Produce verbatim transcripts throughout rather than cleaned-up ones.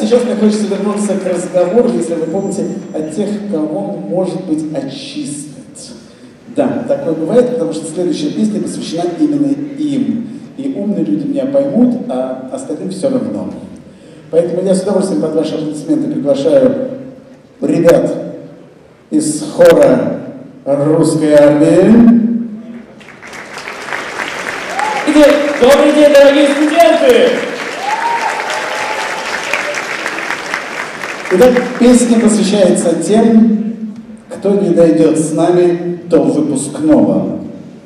сейчас мне хочется вернуться к разговору, если вы помните, о тех, кого, может быть, отчислят. Да, такое бывает, потому что следующая песня посвящена именно им. И умные люди меня поймут, а остальным все равно. Поэтому я с удовольствием под ваши аплодисменты приглашаю ребят из хора «Русской армии». Добрый день, дорогие студенты! Итак, песня посвящается тем, кто не дойдет с нами до выпускного.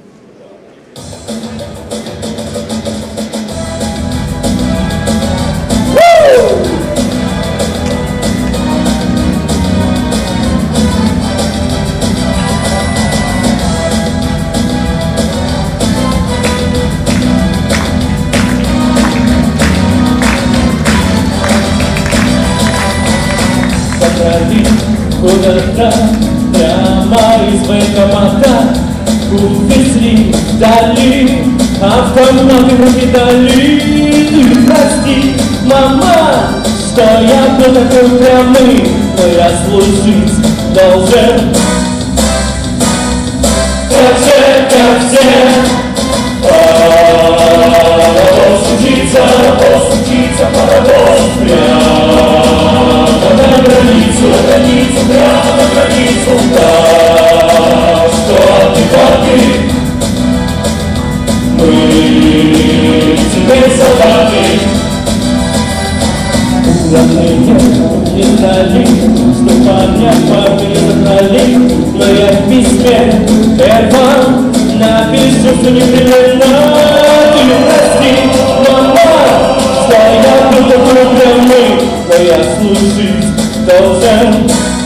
Куда-то прямо из военкомата увезли вдали, автоматы в руки дали. Ты прости, мама, что я был такой упрямый, но я служить должен. Как все, как все, паровоз учиться, паровоз учиться, паровоз прямо на границу, на границу, прямо на границу. Да, что ты, как ты, мы теперь солдаты. Ударные не знали, что понять мы забрали, но я в письме первом напишу, что непременно. Ты прости, мама, что я был такой упрямый, но я служить должен.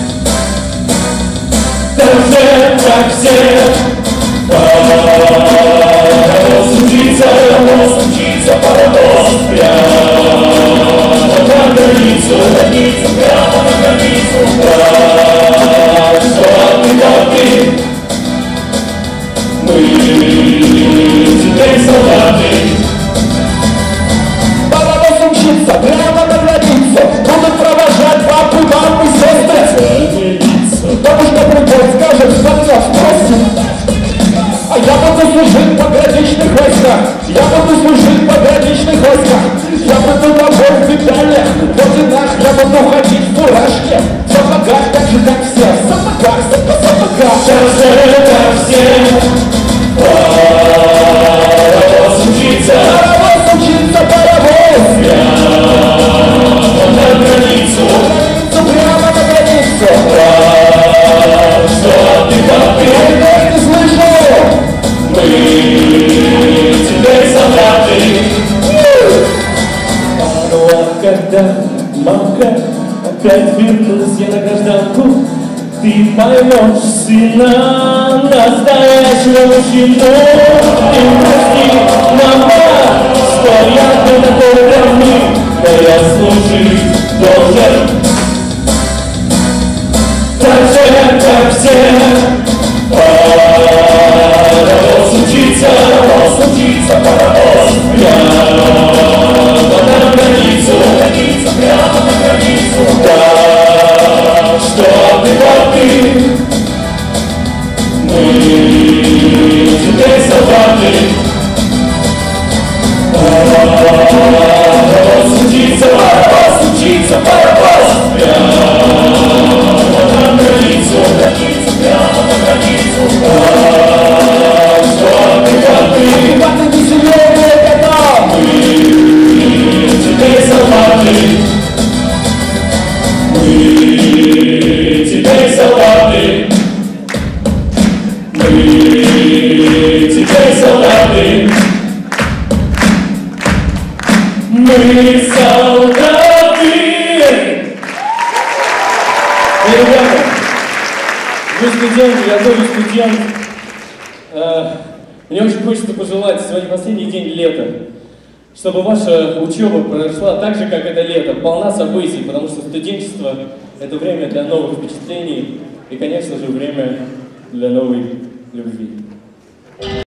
Должен, как все, паровоз учиться, паровоз учиться, паровоз прямо на границу, на границу, прямо на границу. Да, что ты, как ты, мы теперь солдаты. Паровоз учиться, прямо на границу, будут провожать папу, маму, сестры. Бабушка придет, скажет, что меня спросит. А я буду служить в пограничных войсках, я буду служить в пограничных войсках. Я буду на бой в медалях, в орденах, я буду ходить в фуражке, в сапогах, так же, как все, в сапогах, в сапогах. Так же, как все, паровоз учиться, паровоз учиться, паровоз прямо на границу, прямо на границу. Что ты, как ты, Я не слышу. мы теперь солдаты. Ну а когда мамка опять вернулась я на гражданку, ты поймешь сына настоящего мужчину. Ты прости, мама, что я был такой упрямый, но я служить должен. Так же, как все, паровоз учиться, паровоз учиться, паровоз прямо на границу, границу, прямо на границу. Да, что ты, как ты, мы теперь солдаты. Паровоз учиться, паровоз учиться, паровоз прямо на границу, границу, прямо на границу. Да, что ты, как ты, Как ты веселее, ребята! мы теперь солдаты. Мы теперь солдаты. Мы теперь солдаты. Мы солдаты. Эй, ребята, вы студенты, я тоже студент. Мне очень хочется пожелать сегодня последний день лета, чтобы ваша учеба прошла так же, как это лето, полна событий, потому что студенчество – это время для новых впечатлений и, конечно же, время для новой любви.